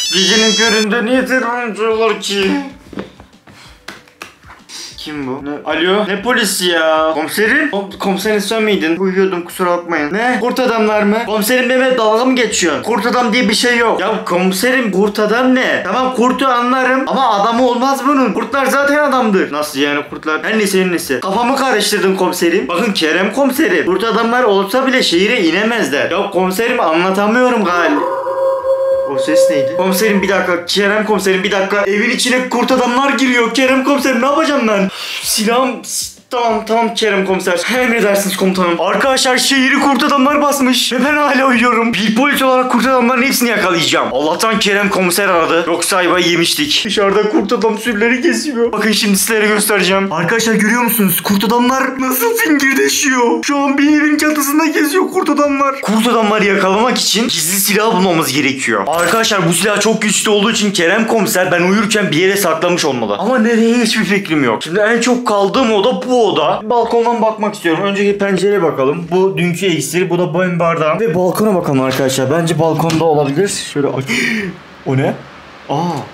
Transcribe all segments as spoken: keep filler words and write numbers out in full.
Gecenin köründe niye terörlüyorlar ki? Kim bu? Ne? Alo? Ne polisi ya? Komiserim? Kom komiserin sen miydin? Uyuyordum, kusura bakmayın. Ne? Kurt adamlar mı? Komiserim benimle dalga mı geçiyorsun? Kurt adam diye bir şey yok. Ya komiserim, kurt adam ne? Tamam, kurtu anlarım ama adamı olmaz bunun. Kurtlar zaten adamdır. Nasıl yani kurtlar? Her neyse her neyse. Kafamı karıştırdın komiserim. Bakın Kerem komiserim. Kurt adamlar olsa bile şehire inemezler. Ya komiserim, anlatamıyorum galiba. O ses neydi? Komiserim bir dakika. Kerem komiserim bir dakika. Evin içine kurt adamlar giriyor. Kerem komiserim ne yapacağım ben? Silahım... Tamam tamam Kerem komiser. Emredersiniz komutanım. Arkadaşlar şehri kurt adamlar basmış. Ve ben hala uyuyorum. Bir polis olarak kurt adamların hepsini yakalayacağım. Allah'tan Kerem komiser aradı. Yoksa ayvayı yemiştik. Dışarıda kurt adam sürüleri kesiyor. Bakın şimdi sizlere göstereceğim. Arkadaşlar görüyor musunuz? Kurt adamlar nasıl fingirdeşiyor? Şu an bir evin çatısında geziyor kurt adamlar. Kurt adamları yakalamak için gizli silah bulmamız gerekiyor. Arkadaşlar bu silah çok güçlü olduğu için Kerem komiser ben uyurken bir yere saklamış olmalı. Ama nereye hiçbir fikrim yok. Şimdi en çok kaldığım oda bu oda. Balkondan bakmak istiyorum. Önceki pencereye bakalım. Bu dünkü iksir, bu da benim bardağım. Ve balkona bakalım arkadaşlar. Bence balkonda olabilir. Şöyle o ne? Aa.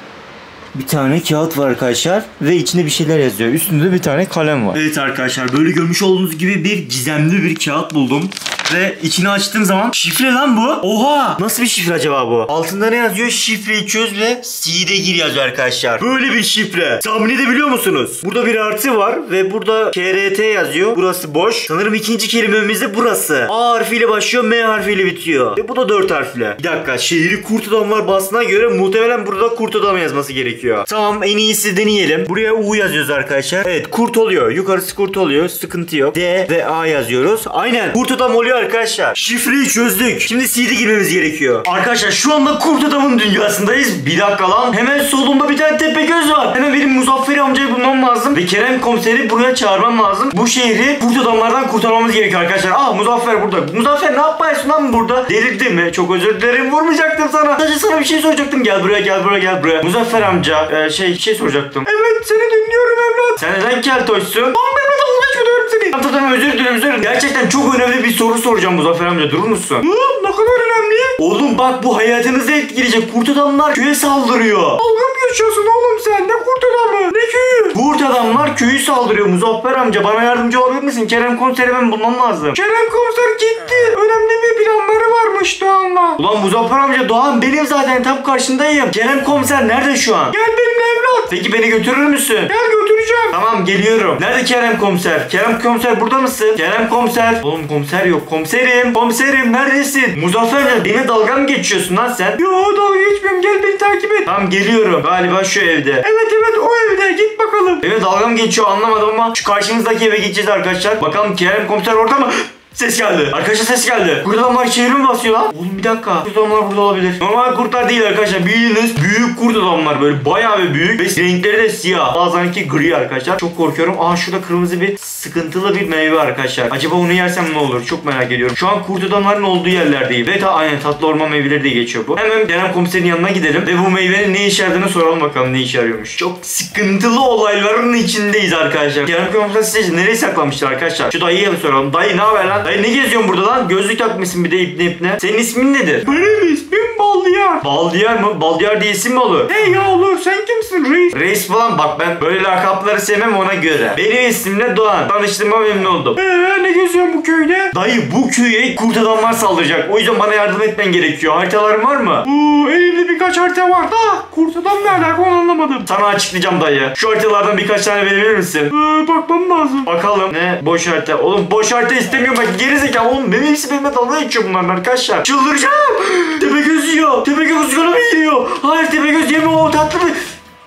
Bir tane kağıt var arkadaşlar ve içinde bir şeyler yazıyor. Üstünde bir tane kalem var. Evet arkadaşlar, böyle görmüş olduğunuz gibi bir gizemli bir kağıt buldum. Ve içini açtığım zaman şifre lan bu. Oha! Nasıl bir şifre acaba bu? Altında ne yazıyor? Şifreyi çöz ve C'de gir yazıyor arkadaşlar. Böyle bir şifre. Tahmin edebiliyor musunuz? Burada bir artı var ve burada K R T yazıyor. Burası boş. Sanırım ikinci kelimemiz de burası. A harfiyle başlıyor, M harfiyle bitiyor. Ve bu da dört harfli. Bir dakika. Şehri kurt adamlar bastığına göre muhtemelen burada kurt adam yazması gerekiyor. Tamam, en iyisi deneyelim. Buraya U yazıyoruz arkadaşlar. Evet, kurt oluyor. Yukarısı kurt oluyor. Sıkıntı yok. D ve A yazıyoruz. Aynen. Kurt adam oluyor arkadaşlar. Şifreyi çözdük. Şimdi C'de girmemiz gerekiyor. Arkadaşlar şu anda kurt adamın dünyasındayız. Bir dakika lan. Hemen solumda bir tane tepe göz var. Hemen benim Muzaffer amcayı bulmam lazım. Ve Kerem komiseri buraya çağırmam lazım. Bu şehri kurt adamlardan kurtarmamız gerekiyor arkadaşlar. Aa, Muzaffer burada. Muzaffer ne yapıyorsun lan burada? Delirdin mi? Çok özür dilerim. Vurmayacaktım sana. Sadece sana bir şey soracaktım. Gel buraya, gel buraya, gel buraya. Muzaffer amca e, şey bir şey soracaktım. Evet, seni dinliyorum evlat. Sen neden keltoşsun? Lan ben de uğraşmıyorum seni. Tamam tamam, özür dilerim, özür dilerim. Gerçekten çok önemli bir soru soracağım Muzaffer amca. Durur musun? Hı, ne kadar önemli? Oğlum bak, bu hayatınızı etkileyecek. Kurt adamlar köye saldırıyor. Dalga mı geçiyorsun oğlum sen? Ne kurt adamı? Ne köyü? Kurt adamlar köyü saldırıyor Muzaffer amca. Bana yardımcı olabilir misin? Kerem komiseri ben bulmam lazım. Kerem komiser gitti. Önemli bir planları varmış Doğan'la. Ulan Muzaffer amca, Doğan benim zaten, tam karşındayım. Kerem komiser nerede şu an? Gel benimle evlat. Peki beni götürür müsün? Gel götüreceğim. Tamam, geliyorum. Nerede Kerem komiser? Kerem komiser burada mısın? Kerem komiser. Oğlum komiser yok. Komiserim. Komiserim neredesin? Muzaffer, beni dalga mı geçiyorsun lan sen? Yo, dalga geçmiyorum. Gel beni takip et. Tamam, geliyorum. Galiba şu evde. Evet evet, o evde. Git bakalım. Evet, dalga mı geçiyor anlamadım ama şu karşımızdaki eve gideceğiz arkadaşlar. Bakalım Kerem komiser orada mı? Ses geldi. Arkadaşlar ses geldi. Kurt adamlar şehri mi basıyor lan? Oğlum bir dakika. Kurt adamlar burada olabilir. Normal kurtlar değil arkadaşlar. Bildiğiniz büyük kurt adamlar. Böyle bayağı bir büyük. Ve renkleri de siyah. Bazenki gri arkadaşlar. Çok korkuyorum. Aa, şurada kırmızı bir sıkıntılı bir meyve arkadaşlar. Acaba onu yersem ne olur? Çok merak ediyorum. Şu an kurt adamların olduğu yerlerdeyim. Ve ta aynen tatlı orman meyveleri diye geçiyor bu. Hemen Kerem komiserin yanına gidelim. Ve bu meyvenin ne işe yaradığını soralım bakalım, ne işe yarıyormuş. Çok sıkıntılı olayların içindeyiz arkadaşlar. Kerem komiser size nereye saklamıştır arkadaşlar? Şu dayıya mı soralım? Dayı ne haber lan? Dayı ne geziyorsun burada lan? Gözlük takmışsın bir de ipne ipne. Senin ismin nedir? Benim ismim Baldiyar. Baldiyar mı? Baldiyar diye isim mi olur? Hey ya olur, sen kimsin reis? Reis falan, bak ben böyle lakapları sevmem, ona göre. Benim ismim de Doğan. Tanıştığıma memnun oldum. Eee ne geziyorsun bu köyde? Dayı, bu köye kurt adamlar saldıracak. O yüzden bana yardım etmen gerekiyor. Haritaların var mı? Uuu, elimde birkaç harita var da kurt adam ne alaka, onu anlamadım. Sana açıklayacağım dayı. Şu haritalardan birkaç tane verebilir misin? Eee bakmam lazım. Bakalım. Ne? Boş harita. Oğlum boş harita istemiyorum bak, geri zekalı oğlum. Benim hepsi benimle dalga geçiyor bunlar arkadaşlar. Çıldıracağım. Tepegöz yiyor. Tepegöz yana mı yiyor? Hayır, Tepegöz yeme, o tatlı bir...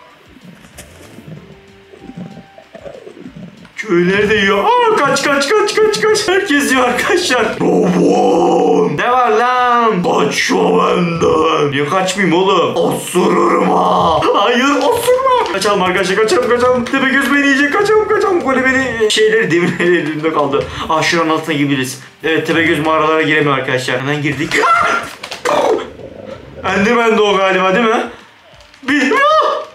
Köyleri de yiyor. Aa, kaç kaç kaç kaç kaç. Herkes yiyor arkadaşlar. Babam. Ne var lan? Kaçma benden. Niye kaçmayayım oğlum? Osururum ha. Hayır, osurma. Kaçalım arkadaşlar, kaçalım kaçalım. Tepegöz beni yiyecek. Kaçalım kaçalım. Böyle beni şeyleri, demirleri elimde kaldı. Ah, şuranın altına gidebiliriz. Evet, Tepegöz mağaralara giremiyor arkadaşlar. Hemen girdik. Enderman de o galiba değil mi? Bir...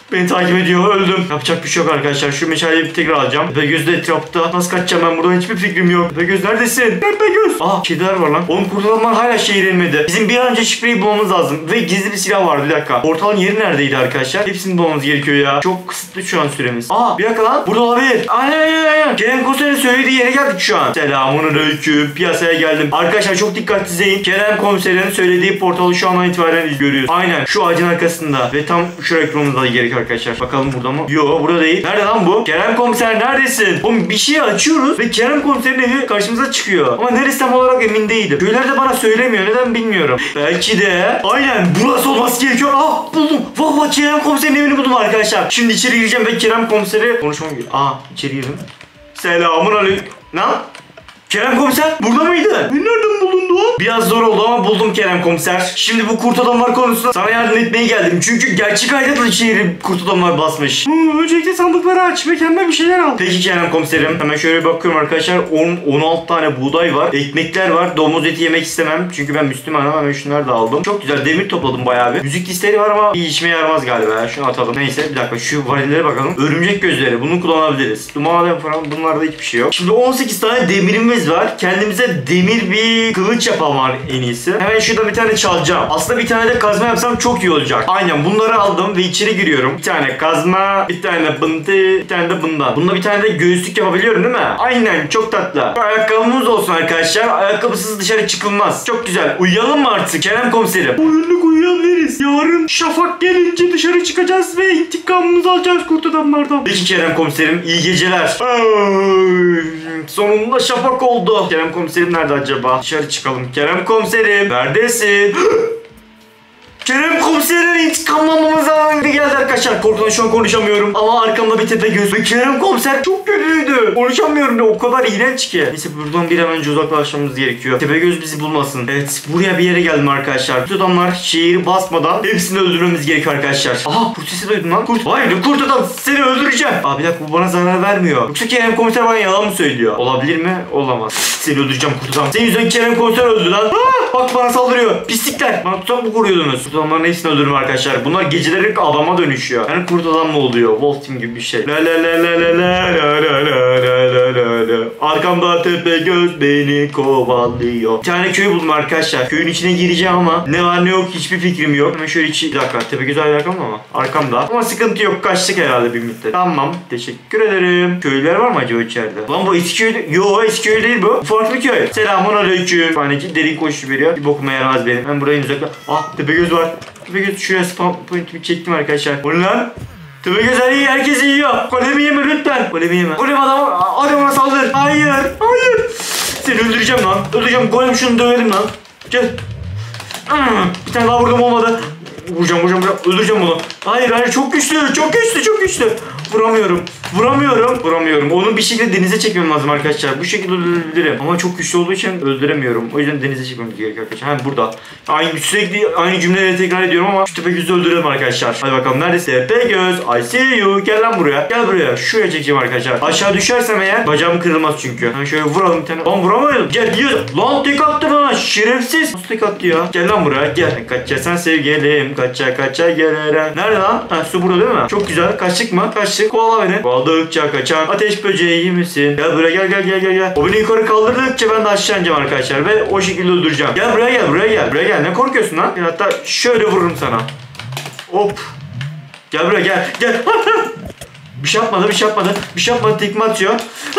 Beni takip ediyor. Öldüm. Yapacak bir şey yok arkadaşlar. Şu meşaleyi bir tekrar alacağım. Tepegöz de etrafta. Nasıl kaçacağım ben buradan? Hiçbir fikrim yok. Tepegöz neredesin? Tepegöz. Aa, kediler var lan. Oğlum kurtulanlar hala şehir inmedi. Bizim bir an önce şifreyi bulmamız lazım. Ve gizli bir silah vardı. Bir dakika. Portalın yeri neredeydi arkadaşlar? Hepsini bulmamız gerekiyor ya. Çok kısıtlı şu an süremiz. Aa, bir dakika lan. Burada olabilir. Aynen aynen aynen. Kerem Komiser'in söylediği yere geldik şu an. Selamünaleyküm. Piyasaya geldim. Arkadaşlar çok dikkatli izleyin. Kerem Komiser'in söylediği portalı şu andan itibaren görüyoruz. Aynen. Şu ağacın arkasında. Ve tam şu ekranımızda gerekiyor arkadaşlar. Bakalım burada mı? Yo, burada değil. Nerede lan bu? Kerem Komiser neredesin? Oğlum bir şey açıyoruz ve Kerem Komiser'in evi karşımıza çıkıyor. Ama neresi tam olarak emin değilim. Köyler de bana söylemiyor. Neden bilmiyorum. Belki de aynen burası olması gerekiyor. Ah, buldum. Valla Kerem Komiser'in evini buldum arkadaşlar. Şimdi içeri gireceğim ve Kerem Komiser'e konuşmam gerekiyor. Aa, içeri girdim. Selamun aleyküm. Ne? Kerem Komiser burada mıydı? Nereden buldun lan? Biraz zor oldu ama buldum Kerem Komiser. Şimdi bu kurt adamlar konusunda sana yardım etmeye geldim. Çünkü gerçek hayatta da şehri kurt adamlar basmış. Hmm, öncelikle sandıkları aç ve kendime bir şeyler al. Peki Kerem Komiserim. Hemen şöyle bir bakıyorum arkadaşlar. on on altı tane buğday var. Ekmekler var. Domuz eti yemek istemem. Çünkü ben Müslümanım. Hemen şunları da aldım. Çok güzel demir topladım bayağı bir. Müzik listeleri var ama bir işime yaramaz galiba ya. Şunu atalım. Neyse bir dakika şu varillere bakalım. Örümcek gözleri. Bunu kullanabiliriz. Duman falan, bunlarda hiçbir şey yok. Şimdi on sekiz tane demirimiz var. Kendimize demir bir kılıç yapalım en iyisi. Hemen şurada bir tane çalacağım. Aslında bir tane de kazma yapsam çok iyi olacak. Aynen bunları aldım ve içeri giriyorum. Bir tane kazma, bir tane bıntı, bir tane de bundan. Bununla bir tane de göğüslük yapabiliyorum değil mi? Aynen, çok tatlı. Bir ayakkabımız olsun arkadaşlar. Ayakkabısız dışarı çıkılmaz. Çok güzel. Uyuyalım mı artık Kerem Komiserim? Uyunluk uyuyabiliriz. Yarın şafak gelince dışarı çıkacağız ve intikamımızı alacağız kurt adamlardan. Peki Kerem Komiserim, iyi geceler. Ay, sonunda şafak oldu. Kerem Komiserim nerede acaba? Dışarı çıkalım. Kerem Komiserim neredesin? Kerem Komiser'in intikamlamamız anında geldi arkadaşlar. Korkudan şu an konuşamıyorum. Ama arkamda bir tepe göz. Ve Kerem Komiser çok kötüydü. Konuşamıyorum da o kadar iğrenç ki. Neyse buradan bir an önce uzaklaşmamız gerekiyor. Tepe göz bizi bulmasın. Evet, buraya bir yere geldim arkadaşlar. Kurt adamlar şehri basmadan hepsini öldürmemiz gerekiyor arkadaşlar. Aha, kurt sesi duydum lan. Kurt. Hayır, kurt adam, seni öldüreceğim. Abi bir dakika, bu bana zarar vermiyor. Yoksa Kerem Komiser bana yalan mı söylüyor? Olabilir mi? Olamaz. Seni öldüreceğim kurt adam. Senin yüzünden Kerem Komiser öldü lan. Aa, bak bana saldırıyor. Pislikler. Bana tutan mı koruyordunuz? Kurt adamların hepsini öldürürüm arkadaşlar. Bunlar geceleri adama dönüşüyor. Yani kurt adam mı oluyor? Wolf Team gibi bir şey. La la la la la la la la la la la la. Arkamda tepe göz beni kovalıyor. Bir tane köy buldum arkadaşlar. Köyün içine gireceğim ama ne var ne yok hiçbir fikrim yok. Hemen şöyle içi... Bir dakika, tepe göz hala arkamda mı? Arkamda. Ama sıkıntı yok. Kaçtık herhalde bir müddet. Tamam. Teşekkür ederim. Köylüler var mı acaba içeride? Lan bu eski köy... Yo, eski köy değil bu. Farklı köy. Selamun aleyküm. Faneki derin koşu veriyor. Bir bokuma yaramaz benim. Ben burayı uzakla... Ah, tepe göz var. Tepegöz şuraya spam point'imi çektim arkadaşlar. O ne lan? Tepegöz her herkesi yiyor. Golemi yeme lütfen. Golemi yeme. Golem adam adamına saldır. Hayır. Hayır. Seni öldüreceğim lan. Öldüreceğim. Golem şunu dövelim lan. Gel. Bir tane daha vurdum, olmadı. Vuracağım vuracağım vuracağım. Öldüreceğim bunu. Hayır hayır, çok güçlü. Çok güçlü çok güçlü. Vuramıyorum. Vuramıyorum. Vuramıyorum. Onu bir şekilde denize çekmem lazım arkadaşlar. Bu şekilde öldürebilirim. Ama çok güçlü olduğu için öldüremiyorum. O yüzden denize çekmem gerekiyor arkadaşlar. Hem burada. Aynı sürekli aynı cümleleri tekrar ediyorum ama şu Tepegöz'ü öldürelim arkadaşlar. Hadi bakalım, neredesin? Tepegöz. I see you. Gel lan buraya. Gel buraya. Şuraya çekeceğim arkadaşlar. Aşağı düşersem eğer bacağım kırılmaz çünkü. Ben şöyle vuralım bir tane. Lan vuramıyorum. Gel gel. Lan tek attı bana. Şerefsiz. Nasıl tek attı ya? Gel lan buraya. Gel. Kaçacaksan sevgilim. Kaça kaça gelirim. Nerede lan? Ha, su burada değil mi? Çok güzel. Kaçtık mı? Kaçtık. Kovala beni. Kovaladıkça kaçan ateş böceği misin? Gel buraya, gel gel gel gel gel. O beni yukarı kaldırdıkça ben de aşağı ineceğim arkadaşlar ve o şekilde öldüreceğim. Gel buraya gel buraya gel. Buraya gel. Ne korkuyorsun lan? Gel, hatta şöyle vururum sana. Hop. Gel buraya gel. Gel. Bir şey yapmadı, bir şey yapmadı. Bir şey yapmadı, tekme atıyor.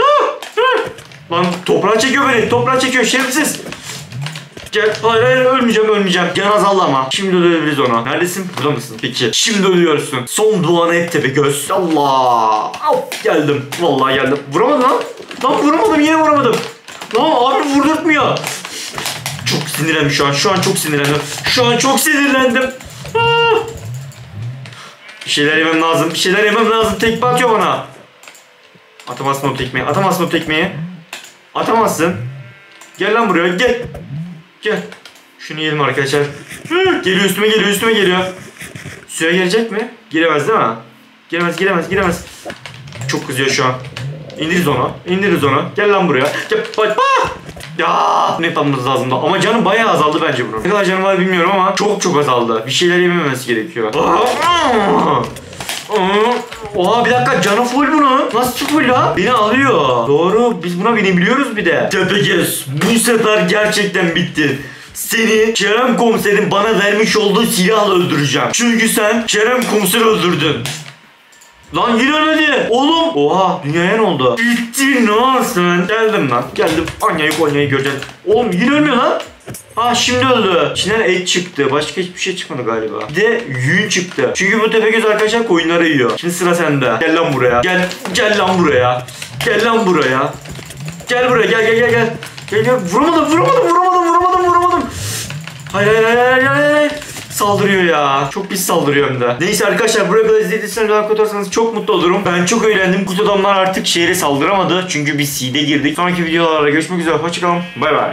Lan toprağa çekiyor beni. Toprağa çekiyor şerefsiz. Gel. Hayır hayır, ölmeyeceğim ölmeyeceğim. Can azaldı ama. Şimdi ölebiliriz ona. Neredesin? Burada mısın? Peki. Şimdi ölüyorsun. Son duanı et Tepegöz. Allah. Of, geldim. Vallahi geldim. Vuramadım lan. Lan vuramadım, yine vuramadım. Lan abi vurdurtmuyor. Çok sinirlendim şu an. Şu an çok sinirlendim. Şu an çok sinirlendim. Ah. Bir şeyler yemem lazım. Bir şeyler yemem lazım. Tekme atıyor bana. Atamazsın o tekmeyi. Atamazsın o tekmeyi. Atamazsın. Gel lan buraya. Gel. Gel. Şunu yiyelim arkadaşlar. Geliyor üstüme geliyor üstüme geliyor. Suya gelecek mi? Giremez değil mi? Giremez giremez giremez. Çok kızıyor şu an. İndiririz onu. İndiririz onu. Gel lan buraya. Gel. Ah! Ya ne yapmamız lazım da. Ama canım bayağı azaldı bence bunun. Ne kadar canım var bilmiyorum ama çok çok azaldı. Bir şeyler yememesi gerekiyor. Oha bir dakika canı full bunu. Nasıl full lan? Beni alıyor. Doğru biz buna binebiliyoruz bir de. Tepegöz bu sefer gerçekten bitti. Seni Kerem komiserin bana vermiş olduğu silahla öldüreceğim. Çünkü sen Kerem komiseri öldürdün. Lan yine hadi. Oğlum. Oha dünyaya ne oldu? Bitti lan sen. Geldim lan. Geldim. Anya'yı Konya'yı göreceğiz. Oğlum yine ölmüyor lan. Ha şimdi öldü. İçinden et çıktı. Başka hiçbir şey çıkmadı galiba. Bir de yün çıktı. Çünkü bu Tepegöz arkadaşlar koyunları yiyor. Şimdi sıra sende. Gel lan buraya. Gel. Gel lan buraya. Gel lan buraya. Gel buraya. Gel gel gel gel. Gel gel. Vuramadım vuramadım vuramadım vuramadım vuramadım. Hayır hayır hayır hayır hayır. Saldırıyor ya. Çok pis saldırıyor hem de. Neyse arkadaşlar buraya kadar izlediyseniz like atarsanız çok mutlu olurum. Ben çok eğlendim. Kurt adamlar artık şehre saldıramadı. Çünkü biz seed'e girdik. Sonraki videolarda görüşmek üzere. Hoşçakalın. Bay bay.